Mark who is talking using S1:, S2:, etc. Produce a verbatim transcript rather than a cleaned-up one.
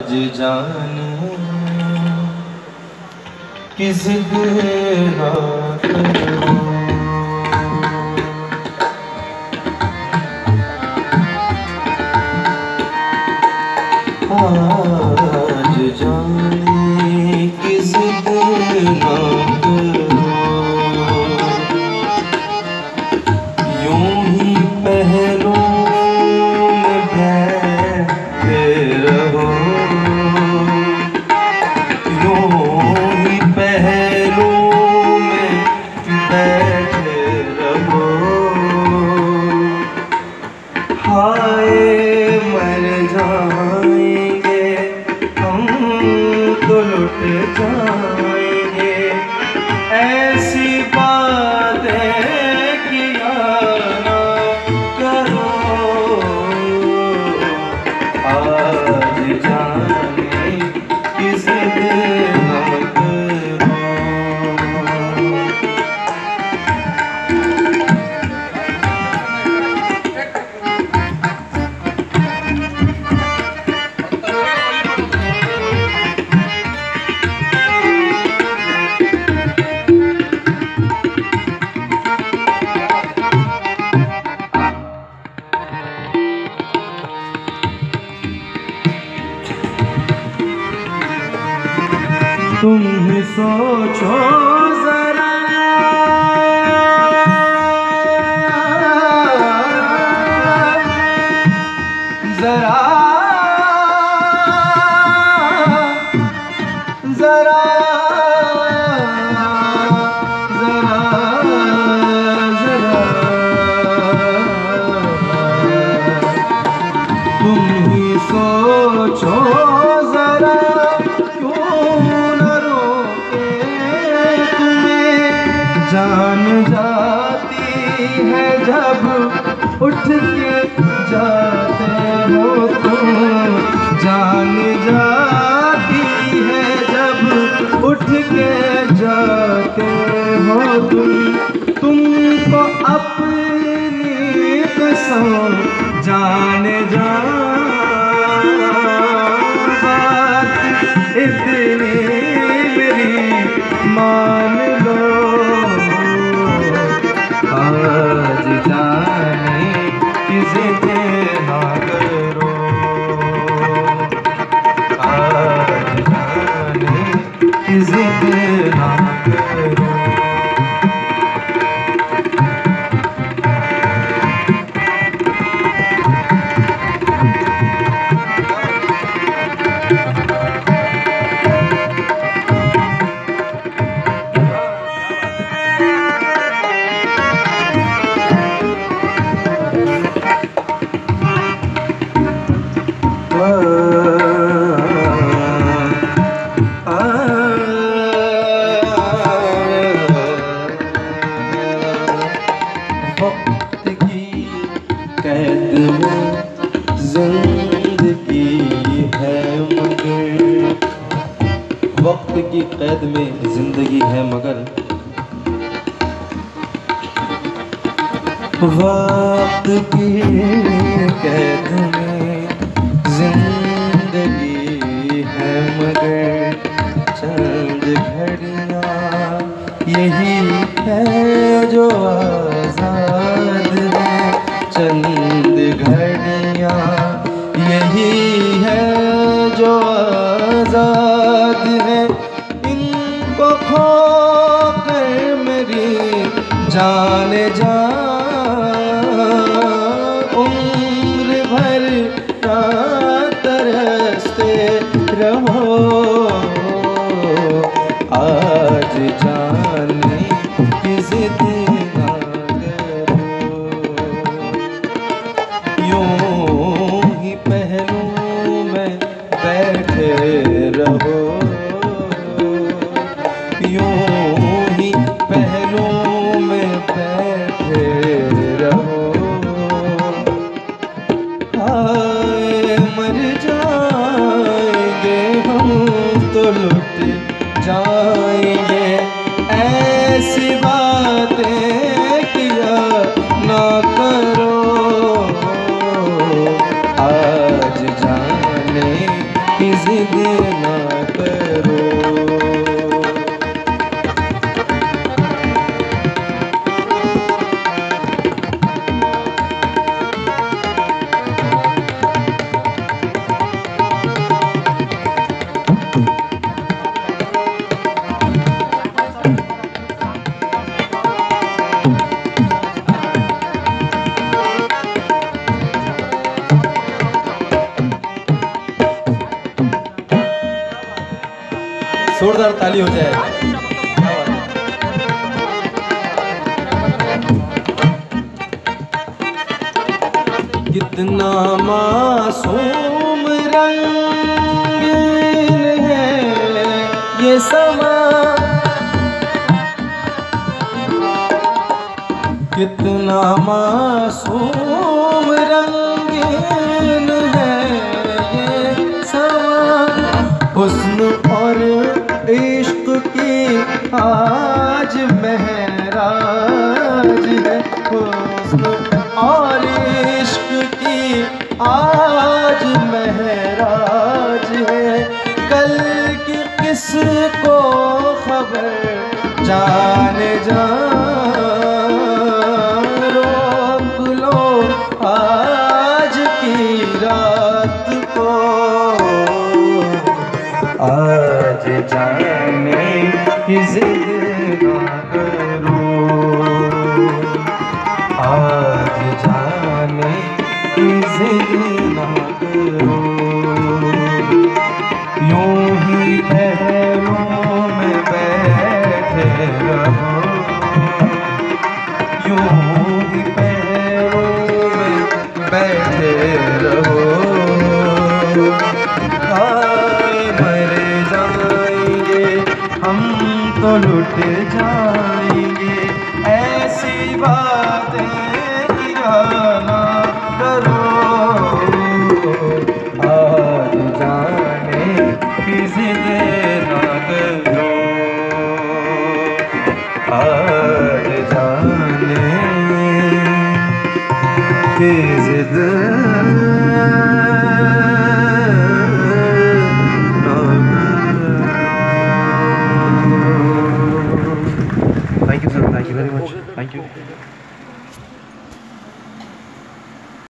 S1: जाने किस दिन आज जाने किस दिन यूं ही पहलों में बैठे रहो, यूं ही पहलों में बैठे रहो। हाय मर जाएंगे हम तो लुट जाएंगे, ऐसी बातें किया ना करो। आज जाने किस दिन तुम ही सोचो जरा, जरा जरा जरा जरा तुम ही सोचो जरा, जान जाती है जब उठ के जाते हो तुम, जान जाती है जब उठ के जाते हो तुम। तुमको अपनी कसम जान जा बात इतनी मेरी मान लो। आज जाने किस दिन ना करो, आज जाने किस दिन ना करो। वक्त की कैद में जिंदगी है मगर, वक्त की कैद में जिंदगी है मगर, वक्त की कैद में जिंदगी है मगर, चंद घड़ियां यही है जो आजाद है, चंद घड़ियां यही है जो आजाद है। इनको खो कर मेरी जान जा उम्र भर ना तरसते रहो। आज जाने किस दिन ना करो, यूं ही पहलू में बैठे रहो, यूं ही पहलू में बैठे रहो। हाय मर जाएंगे हम तो लुट जाएंगे, ऐसी बातें किया ना करो। आज जाने किस जिद ना करो। जोरदार ताली हो जाए। कितना मासूम रंगीन है ये समा, कितना मासूम रंगीन है ये समा। हुस्न और इश्क की आज महराज है, हुस्न और इश्क की आज महराज है। कल की किसको खबर जाने जा, रोक लो आज की रात को, आज जाने की जिद ना करो, आज जाने की जिद ना करो। यूं ही पहलों में बैठे रहो, यूं ही पहलों में बैठे रहो। हम तो लुट जाएंगे, ऐसी बातें किया ना करो। आज जाने की जिद ना करो, आज जाने की जिद Thank you, sir. Thank you very much. Thank you.